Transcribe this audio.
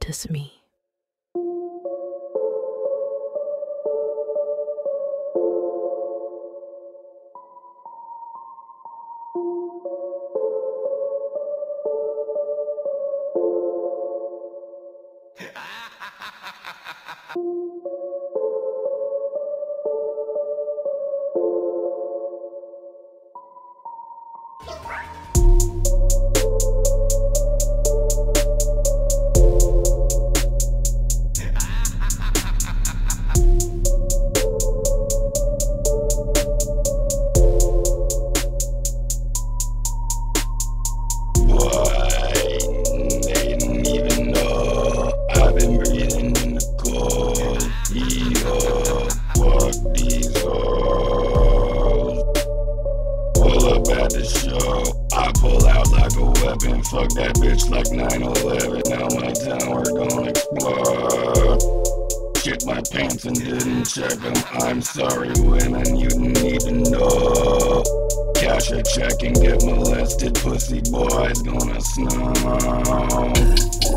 Katasumi. Fuck that bitch like 9/11. Now my tower gon' explode. Shit my pants and didn't check them. I'm sorry, women, you need to know. Cash a check and get molested. Pussy boys gonna snow.